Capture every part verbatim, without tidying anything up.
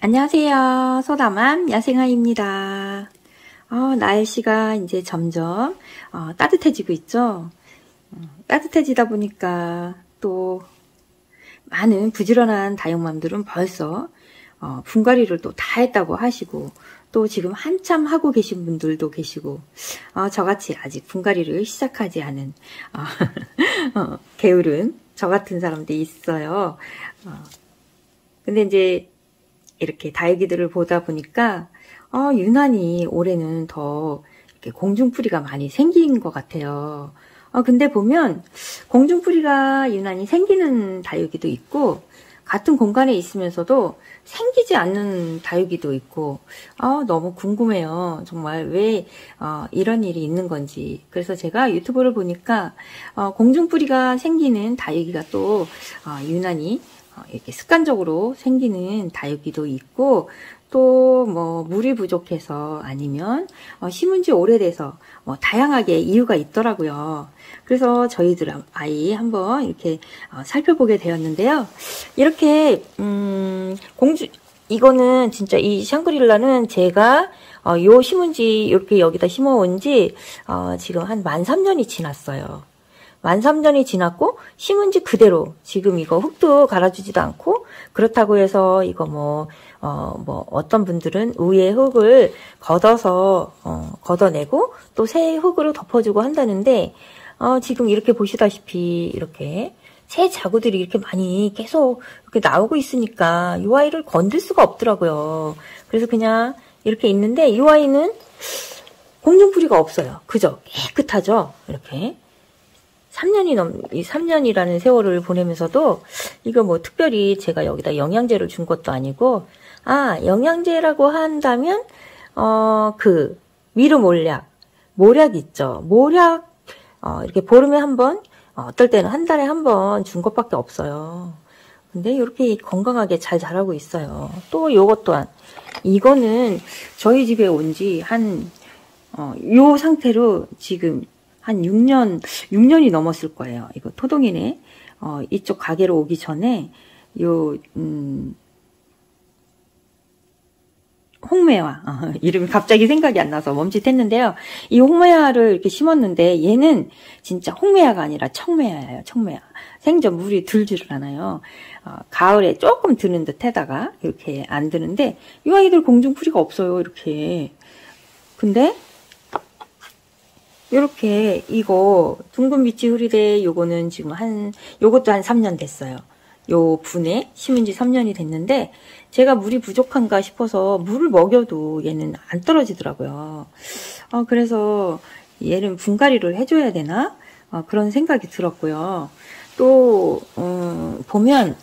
안녕하세요. 소담맘 야생아입니다. 어, 날씨가 이제 점점 어, 따뜻해지고 있죠. 어, 따뜻해지다 보니까 또 많은 부지런한 다육맘들은 벌써 어, 분갈이를 또 다 했다고 하시고, 또 지금 한참 하고 계신 분들도 계시고, 어, 저같이 아직 분갈이를 시작하지 않은 어, 어, 게으른 저 같은 사람도 있어요. 어, 근데 이제 이렇게 다육이들을 보다 보니까 어, 유난히 올해는 더 이렇게 공중풀이가 많이 생긴 것 같아요. 어, 근데 보면 공중풀이가 유난히 생기는 다육이도 있고, 같은 공간에 있으면서도 생기지 않는 다육이도 있고, 어, 너무 궁금해요. 정말 왜 어, 이런 일이 있는 건지. 그래서 제가 유튜브를 보니까 어, 공중풀이가 생기는 다육이가 또 어, 유난히 어, 이렇게 습관적으로 생기는 다육이도 있고, 또 뭐 물이 부족해서 아니면 어, 심은 지 오래돼서 뭐 다양하게 이유가 있더라고요. 그래서 저희들 아이 한번 이렇게 어, 살펴보게 되었는데요. 이렇게 음, 공주 이거는 진짜 이 샹그릴라는 제가 어, 요 심은 지 이렇게 여기다 심어온 지 어, 지금 한 만 삼 년이 지났어요. 만 삼 년이 지났고 심은 지 그대로 지금 이거 흙도 갈아주지도 않고, 그렇다고 해서 이거 뭐, 어, 뭐 어떤 분들은 위에 흙을 걷어서 어, 걷어내고 또 새 흙으로 덮어주고 한다는데, 어, 지금 이렇게 보시다시피 이렇게 새 자구들이 이렇게 많이 계속 이렇게 나오고 있으니까 이 아이를 건들 수가 없더라고요. 그래서 그냥 이렇게 있는데, 이 아이는 공중풀이가 없어요. 그죠? 깨끗하죠? 이렇게. 삼 년이 넘, 이 삼 년이라는 세월을 보내면서도 이거 뭐 특별히 제가 여기다 영양제를 준 것도 아니고, 아, 영양제라고 한다면, 어, 그, 미르 몰약, 모략 있죠. 모략, 어, 이렇게 보름에 한 번, 어, 어떨 때는 한 달에 한 번 준 것밖에 없어요. 근데 이렇게 건강하게 잘 자라고 있어요. 또 요것 또한, 이거는 저희 집에 온 지 한, 어, 요 상태로 지금 한 육 년, 육 년이 넘었을 거예요. 이거 토동이네. 어, 이쪽 가게로 오기 전에, 요, 음, 홍매화. 어, 이름이 갑자기 생각이 안 나서 멈칫했는데요. 이 홍매화를 이렇게 심었는데, 얘는 진짜 홍매화가 아니라 청매화예요. 청매화. 생전 물이 들지를 않아요. 어, 가을에 조금 드는 듯 해다가, 이렇게 안 드는데, 이 아이들 공중풀이가 없어요. 이렇게. 근데, 요렇게 이거 둥근 빛이 흐리대, 요거는 지금 한 요것도 한 삼 년 됐어요. 요 분에 심은 지 삼 년이 됐는데, 제가 물이 부족한가 싶어서 물을 먹여도 얘는 안 떨어지더라고요. 어, 그래서 얘는 분갈이를 해줘야 되나? 어, 그런 생각이 들었고요. 또 음, 보면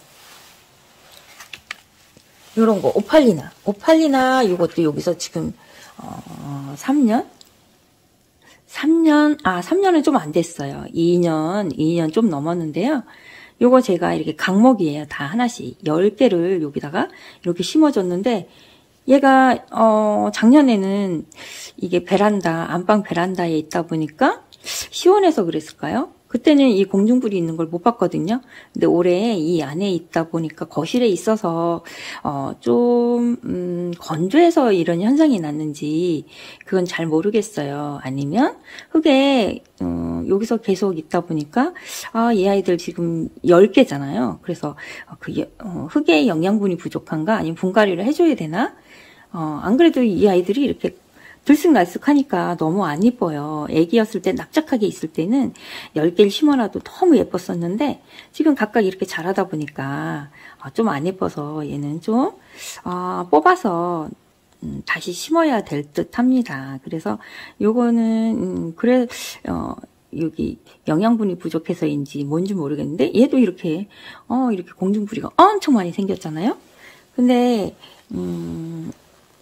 요런 거 오팔리나 오팔리나 요것도 여기서 지금 어, 삼 년? 삼 년, 아, 삼 년은 좀 안 됐어요. 이 년, 이 년 좀 넘었는데요. 요거 제가 이렇게 강목이에요. 다 하나씩. 열 개를 여기다가 이렇게 심어줬는데, 얘가, 어, 작년에는 이게 베란다, 안방 베란다에 있다 보니까 시원해서 그랬을까요? 그때는 이 공중불이 있는 걸 못 봤거든요. 근데 올해 이 안에 있다 보니까 거실에 있어서 어, 좀 음, 건조해서 이런 현상이 났는지 그건 잘 모르겠어요. 아니면 흙에 어, 여기서 계속 있다 보니까 아, 얘 아이들 지금 열 개잖아요. 그래서 그 어, 흙에 영양분이 부족한가, 아니면 분갈이를 해줘야 되나? 어, 안 그래도 이 아이들이 이렇게 들쑥날쑥하니까 너무 안 이뻐요. 애기였을 때 납작하게 있을 때는 열 개를 심어놔도 너무 예뻤었는데, 지금 각각 이렇게 자라다 보니까 좀 안 예뻐서 얘는 좀 어, 뽑아서 음, 다시 심어야 될 듯 합니다. 그래서 요거는 음, 그래 어, 여기 영양분이 부족해서인지 뭔지 모르겠는데, 얘도 이렇게 어 이렇게 공중풀이가 엄청 많이 생겼잖아요. 근데 음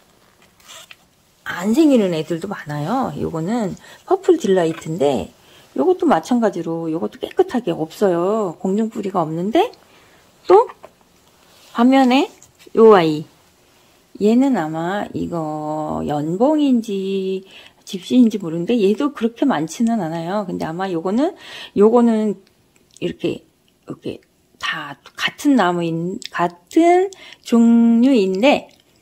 안 생기는 애들도 많아요. 요거는 퍼플 딜라이트인데, 요것도 마찬가지로 요것도 깨끗하게 없어요. 공중풀이가 없는데, 또 반면에 요 아이, 얘는 아마 이거 연봉인지 집시인지 모르는데 얘도 그렇게 많지는 않아요. 근데 아마 요거는 요거는 이렇게 이렇게 다 같은 나무인 같은 종류인데,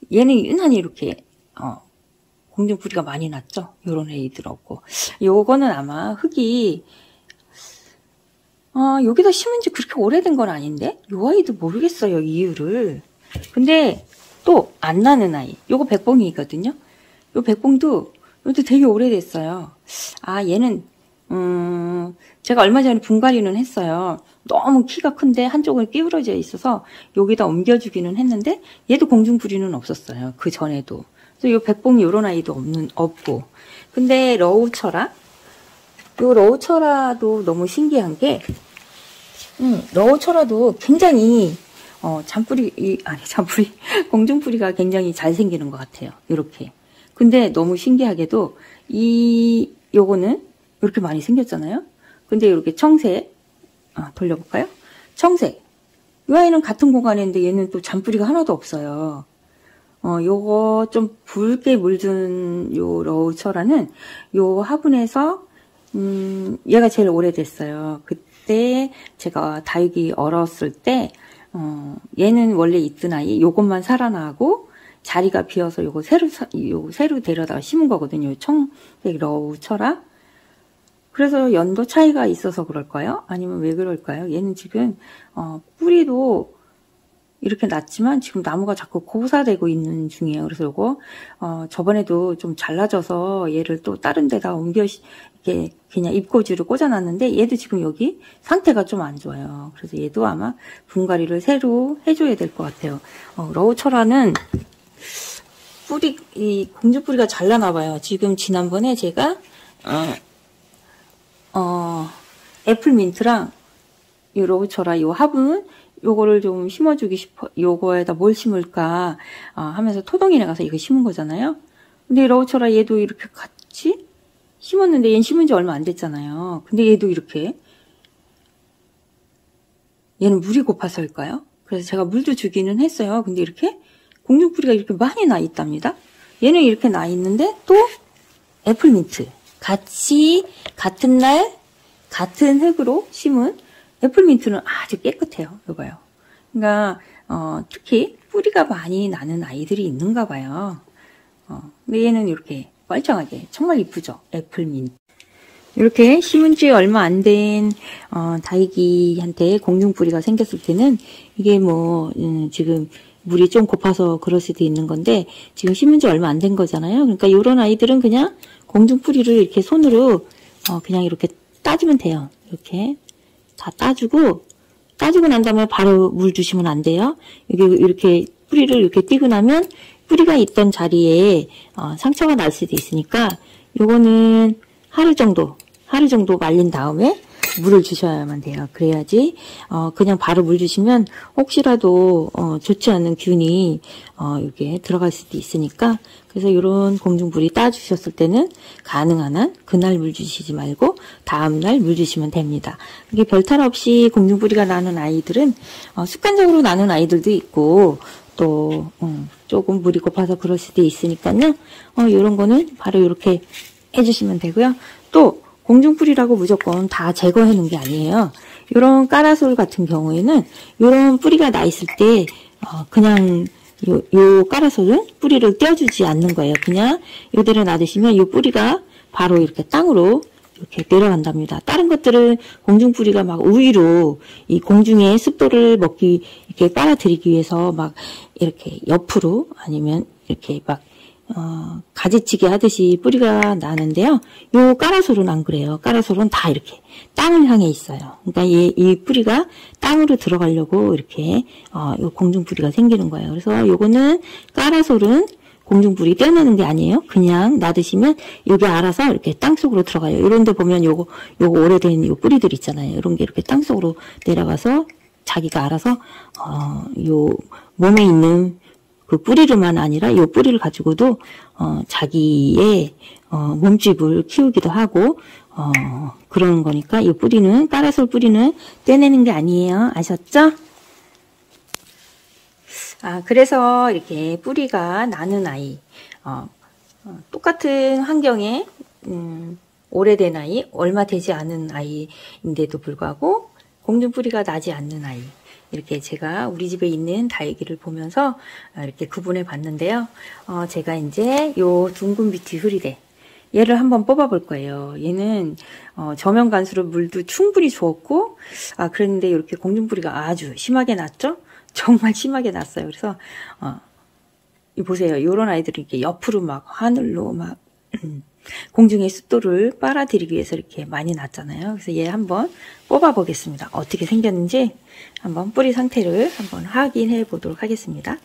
얘는 유난히 이렇게 어, 공중뿌리가 많이 났죠. 요런 애들하고. 요거는 아마 흙이 어, 여기다 심은 지 그렇게 오래된 건 아닌데 요 아이도 모르겠어요, 이유를. 근데 또 안 나는 아이, 요거 백봉이거든요. 요 백봉도 이것도 되게 오래됐어요. 아, 얘는 음, 제가 얼마 전에 분갈이는 했어요. 너무 키가 큰데 한쪽은 끼우러져 있어서 여기다 옮겨주기는 했는데 얘도 공중뿌리는 없었어요. 그 전에도. 그래서 요 백봉이 요런 아이도 없는 없고. 근데 러우철아, 요 러우철아도 너무 신기한 게, 음, 러우철아도 굉장히 어, 잔뿌리, 이, 아니 잔뿌리, 공중뿌리가 굉장히 잘 생기는 것 같아요. 요렇게. 근데 너무 신기하게도 이 요거는 이렇게 많이 생겼잖아요. 근데 이렇게 청색, 아, 돌려볼까요? 청색. 이 아이는 같은 공간에 있는데 얘는 또 잔뿌리가 하나도 없어요. 어, 요거 좀 붉게 물든 요 러우철아는 요 화분에서 음, 얘가 제일 오래됐어요. 그때 제가 다육이 얼었을 때 어, 얘는 원래 있던 아이 요것만 살아나고 자리가 비어서 요거 새로 요 새로 데려다가 심은 거거든요. 청색 러우철아. 그래서 연도 차이가 있어서 그럴까요? 아니면 왜 그럴까요? 얘는 지금 어, 뿌리도 이렇게 났지만 지금 나무가 자꾸 고사되고 있는 중이에요. 그래서 요거 어, 저번에도 좀 잘라져서 얘를 또 다른 데다 옮겨 이렇게 그냥 잎꽂이로 꽂아놨는데 얘도 지금 여기 상태가 좀 안 좋아요. 그래서 얘도 아마 분갈이를 새로 해줘야 될 것 같아요. 어, 러우철아는 뿌리 이 공주뿌리가 잘 나나 봐요. 지금 지난번에 제가 어, 어, 애플민트랑 요 러우철아 요 화분 요거를 좀 심어주기 싶어. 요거에다 뭘 심을까 어, 하면서 토동이네 가서 이거 심은 거잖아요. 근데 러우철아 얘도 이렇게 같이 심었는데 얘는 심은 지 얼마 안 됐잖아요. 근데 얘도 이렇게 얘는 물이 고파서일까요? 그래서 제가 물도 주기는 했어요. 근데 이렇게 공중뿌리가 이렇게 많이 나 있답니다. 얘는 이렇게 나 있는데 또 애플민트 같이 같은 날 같은 흙으로 심은 애플민트는 아주 깨끗해요. 이거요. 그러니까 어, 특히 뿌리가 많이 나는 아이들이 있는가 봐요. 어, 근데 얘는 이렇게 멀쩡하게 정말 이쁘죠. 애플민트. 이렇게 심은 지 얼마 안 된 어, 다육이한테 공중뿌리가 생겼을 때는 이게 뭐 음, 지금 물이 좀 고파서 그럴 수도 있는 건데 지금 심은 지 얼마 안 된 거잖아요. 그러니까 이런 아이들은 그냥 공중뿌리를 이렇게 손으로 어, 그냥 이렇게 따주면 돼요. 이렇게 다 따주고 따주고 난 다음에 바로 물 주시면 안 돼요. 여기 이렇게 뿌리를 이렇게 띄고 나면 뿌리가 있던 자리에 어, 상처가 날 수도 있으니까 요거는 하루 정도 하루 정도 말린 다음에 물을 주셔야만 돼요. 그래야지 어, 그냥 바로 물 주시면 혹시라도 어, 좋지 않은 균이 어, 이게 들어갈 수도 있으니까 그래서 이런 공중뿌리 따주셨을 때는 가능한 한 그날 물 주시지 말고 다음날 물 주시면 됩니다. 이게 별탈 없이 공중뿌리가 나는 아이들은 어, 습관적으로 나는 아이들도 있고 또 음, 조금 물이 고파서 그럴 수도 있으니까요. 어, 이런 거는 바로 이렇게 해주시면 되고요. 또 공중뿌리라고 무조건 다 제거해 놓은 게 아니에요. 이런 까라솔 같은 경우에는 이런 뿌리가 나 있을 때 어, 그냥 요, 요 까라솔은 뿌리를 떼어주지 않는 거예요. 그냥 이대로 놔두시면 이 뿌리가 바로 이렇게 땅으로 이렇게 내려간답니다. 다른 것들은 공중뿌리가 막 우위로 이 공중의 습도를 먹기 이렇게 빨아들이기 위해서 막 이렇게 옆으로 아니면 이렇게 막 어, 가지치기 하듯이 뿌리가 나는데요. 요 까라솔은 안 그래요. 까라솔은 다 이렇게 땅을 향해 있어요. 그러니까 이, 이 뿌리가 땅으로 들어가려고 이렇게 어, 요 공중뿌리가 생기는 거예요. 그래서 요거는 까라솔은 공중뿌리 떼어내는 게 아니에요. 그냥 놔두시면 여기 알아서 이렇게 땅속으로 들어가요. 이런 데 보면 요거 요거 오래된 요 뿌리들 있잖아요. 이런 게 이렇게 땅속으로 내려가서 자기가 알아서 어, 요 몸에 있는 그 뿌리로만 아니라 이 뿌리를 가지고도 어, 자기의 어, 몸집을 키우기도 하고 어, 그러는 거니까 이 뿌리는 까라솔 뿌리는 떼내는 게 아니에요. 아셨죠? 아 그래서 이렇게 뿌리가 나는 아이 어, 어, 똑같은 환경에 음, 오래된 아이 얼마 되지 않은 아이인데도 불구하고 공중뿌리가 나지 않는 아이 이렇게 제가 우리 집에 있는 다육이를 보면서 이렇게 구분해 봤는데요. 어, 제가 이제 요 둥근 비티 흐리대 얘를 한번 뽑아 볼 거예요. 얘는 어, 저면 간수로 물도 충분히 주었고, 아 그랬는데 이렇게 공중뿌리가 아주 심하게 났죠? 정말 심하게 났어요. 그래서 어, 이 보세요. 요런 아이들이 이렇게 옆으로 막 하늘로 막 공중의 습도를 빨아들이기 위해서 이렇게 많이 났잖아요. 그래서 얘 한번 뽑아 보겠습니다. 어떻게 생겼는지 한번 뿌리 상태를 한번 확인해 보도록 하겠습니다.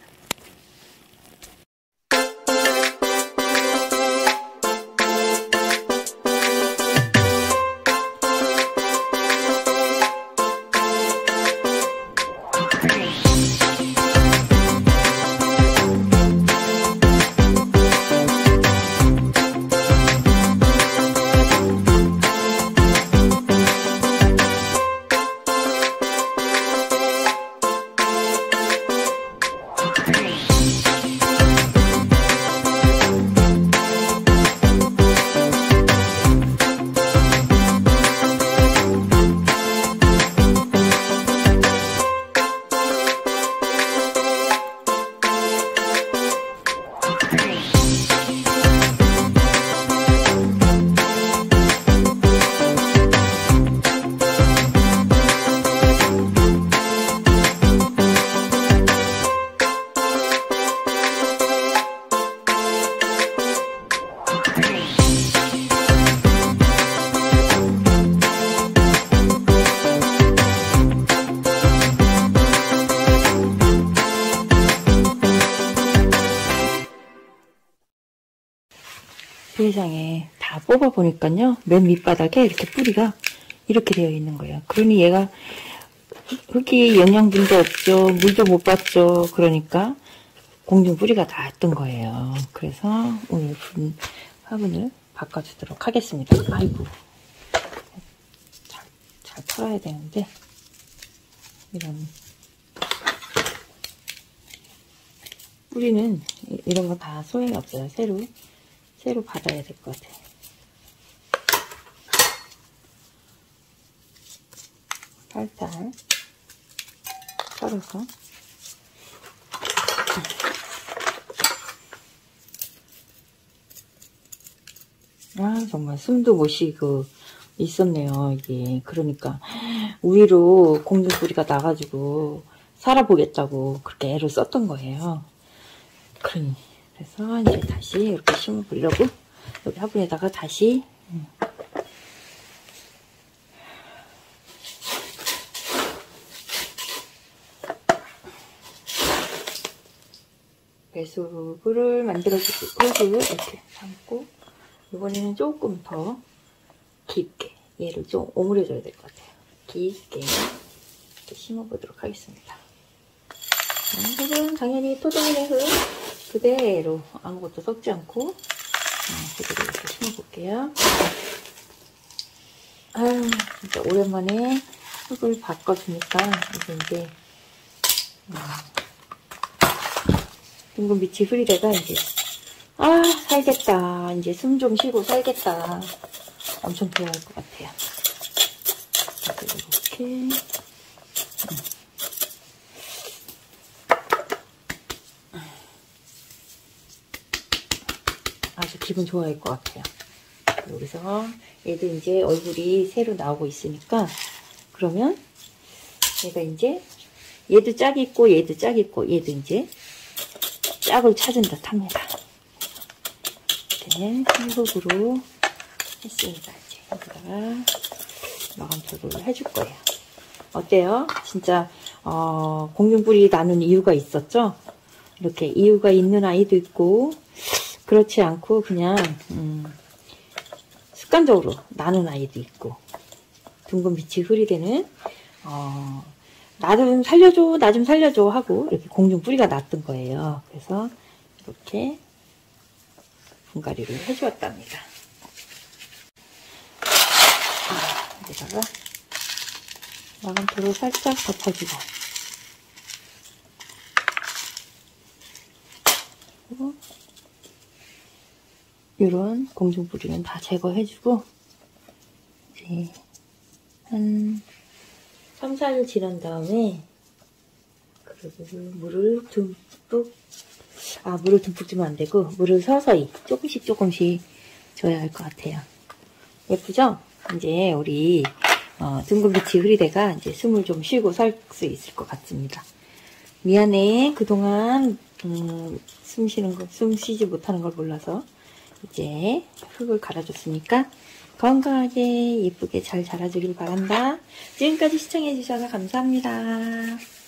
세상에 다 뽑아 보니까요, 맨 밑바닥에 이렇게 뿌리가 이렇게 되어 있는 거예요. 그러니 얘가 흙이 영양분도 없죠, 물도 못 받죠. 그러니까 공중 뿌리가 났던 거예요. 그래서 오늘 분 화분을 바꿔주도록 하겠습니다. 아이고, 잘, 잘 털어야 되는데 이런 뿌리는 이런 거 다 소용이 없어요. 새로 새로 받아야 될 것 같아요. 살살 털어서 아 정말 숨도 못 쉬고 있었네요. 이게 그러니까 우위로 공중뿌리가 나가지고 살아보겠다고 그렇게 애를 썼던 거예요. 그러니 그래서 이제 다시 이렇게 심어보려고 여기 화분에다가 다시 음. 배수구를 만들어주고 흙을 이렇게 담고 이번에는 조금 더 깊게 얘를 좀 오므려줘야 될 것 같아요. 깊게 이렇게 심어보도록 하겠습니다. 흙은 당연히 토종인의 흙 그대로 아무것도 섞지 않고 어, 그대로 이렇게 심어볼게요. 아유 진짜 오랜만에 흙을 바꿔주니까 이제 이제 음, 둥근 빛이 흐리다가 이제 아 살겠다, 이제 숨 좀 쉬고 살겠다, 엄청 좋아할 것 같아요. 이렇게 음. 아주 기분 좋아할 것 같아요. 여기서 얘도 이제 얼굴이 새로 나오고 있으니까 그러면 얘가 이제 얘도 짝이 있고 얘도 짝이 있고 얘도 이제 짝을 찾은 듯 합니다. 이렇게 한국으로 했습니다. 이제 여기다가 마감토를 해줄 거예요. 어때요? 진짜 어, 공중뿌리 나는 이유가 있었죠? 이렇게 이유가 있는 아이도 있고 그렇지 않고 그냥 음, 습관적으로 나는 아이도 있고 둥근 빛이 흐리대는 어, 나 좀 살려줘 나 좀 살려줘 하고 이렇게 공중뿌리가 났던 거예요. 그래서 이렇게 분갈이를 해주었답니다. 여기다가 마감토를 살짝 덮어주고 그리고 이런 공중뿌리는 다 제거해주고 이제 한 삼, 사 일 지난 다음에 물을 듬뿍, 아, 물을 듬뿍 주면 안 되고, 물을 서서히, 조금씩 조금씩 줘야 할 것 같아요. 예쁘죠? 이제 우리, 어, 둥근빛이 흐리대가 이제 숨을 좀 쉬고 살 수 있을 것 같습니다. 미안해. 그동안, 음, 숨 쉬는 거, 숨 쉬지 못하는 걸 몰라서, 이제 흙을 갈아줬으니까, 건강하게 예쁘게 잘 자라주길 바란다. 지금까지 시청해주셔서 감사합니다.